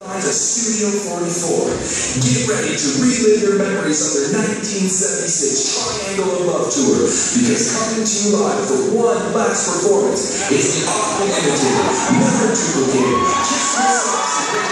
To Studio 44. Get ready to relive your memories of their 1976 Triangle of Love tour, because coming to you live for one last performance is the often imitated, never duplicated Kiss Me Sexy